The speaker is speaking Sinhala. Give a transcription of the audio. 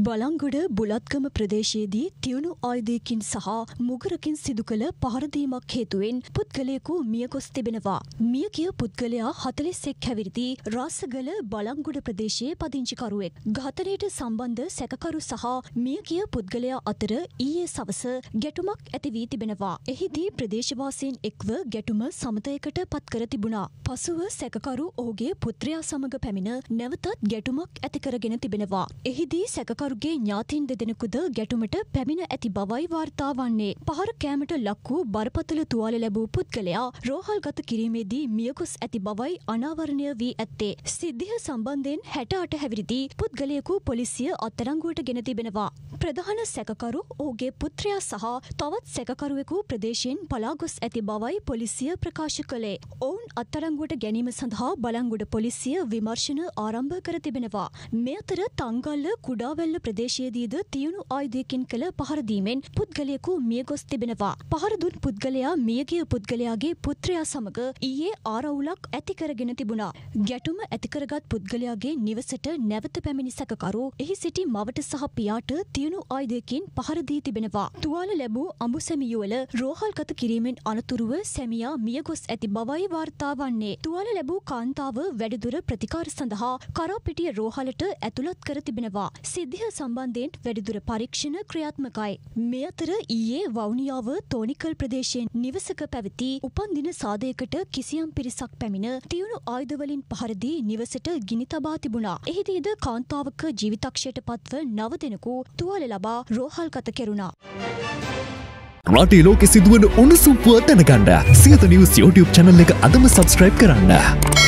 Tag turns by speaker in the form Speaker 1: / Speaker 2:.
Speaker 1: බලංගොඩ බුලත්ගම ප්‍රදේශයේදී තියුණු ආයුධයකින් සහ මුගරකින් සිදු කළ පහරදීමක් හේතුවෙන් පුද්ගලයෙකු මියගොස් තිබෙනවා. මියගිය පුද්ගලයා 41 හැවිරිදි රාසගල බලංගොඩ ප්‍රදේශයේ පදිංචිකරුවෙක්. ඝාතනයට සම්බන්ධ සැකකරු සහ මියගිය පුද්ගලයා අතර ඊයේ සවස ගැටුමක් ඇති වී තිබෙනවා. එහිදී ප්‍රදේශවාසීන් එක්ව ගැටුම සමතයකට පත් කර තිබුණා. පසුව සැකකරු ඔහුගේ පුත්‍රයා සමග පැමිණ නැවතත් ගැටුමක් ඇති කරගෙන තිබෙනවා. එහිදී සැකකරුගේ ඥාතීන් දෙදෙනෙකුද ගැටුමට පැමිණ ඇති බවයි වාර්තා වන්නේ. පහර කෑමට ලක් වූ බරපතල තුවාල ලැබූ පුද්ගලයා රෝහල්ගත කිරීමේදී මියගොස් ඇති බවයි අනාවරණය වී ඇත්තේ. සිද්ධිය සම්බන්ධයෙන් 68 හැවිරිදි පුද්ගලයෙකු පොලිසිය අත්අඩංගුවට ගෙන තිබෙනවා. ප්‍රධාන සැකකරු ඔහුගේ පුත්‍රයා සහ තවත් සැකකරුවෙකු ප්‍රදේශයෙන් පලා ගොස් ඇති බවයි පොලිසිය ප්‍රකාශ කළේ. ඔවුන් අත්අඩංගුවට ගැනීම සඳහා බලංගොඩ පොලිසිය විමර්ශන ආරම්භ කර තිබෙනවා. මේ අතර තංගල්ල කුඩාවැල්ල ප්‍රදේශයේදීද තියුණු ආයුධයකින් කළ පහරදීමෙන් පුද්ගලයෙකු මියගොස් තිබෙනවා. පහර දුන් පුද්ගලයා මියගිය පුද්ගලයාගේ පුත්‍රයා සමග ඊයේ ආරවුලක් ඇති කරගෙන තිබුණා. ගැටුම ඇති කරගත් පුද්ගලයාගේ නිවසට නැවත පැමිණි සැකකරු එහි සිටි මවට සහ පියාට තියුණු ආයුධයකින් පහර දී තිබෙනවා. තුවාල ලැබූ අඹුසැමි යුවල රෝහල්ගත කිරීමෙන් අනතුරුව සැමියා මියගොස් ඇති බවයි වාර්තා වන්නේ. තුවාල ලැබූ කාන්තාව වැඩිදුර ප්‍රතිකාර සඳහා කරාපිටිය රෝහලට ඇතුළත් කර තිබෙනවා. සිද්ධිය සම්බන්ධයෙන් වැඩිදුර පරීක්ෂණ ක්‍රියාත්මකයි. මේ අතර ඊයේ වවුනියාව තෝනිකල් ප්‍රදේශයෙන් නිවසක පැවති උපන්දින සාදයකට කිසියම් පිරිසක් පැමිණ තියුණු ආයුධවලින් පහර දී නිවසට ගිනි තබා තිබුණා. එහිදීද කාන්තාවක ජීවිතක්ෂයට පත්ව 9 දෙනෙකු තුවාල ලබා රෝහල්ගත කෙරුණා.
Speaker 2: රටේ ලෝකෙ සිදුවන උණුසුම් පුවත් දැනගන්න සියත නිවුස් YouTube channel එක අදම subscribe කරන්න.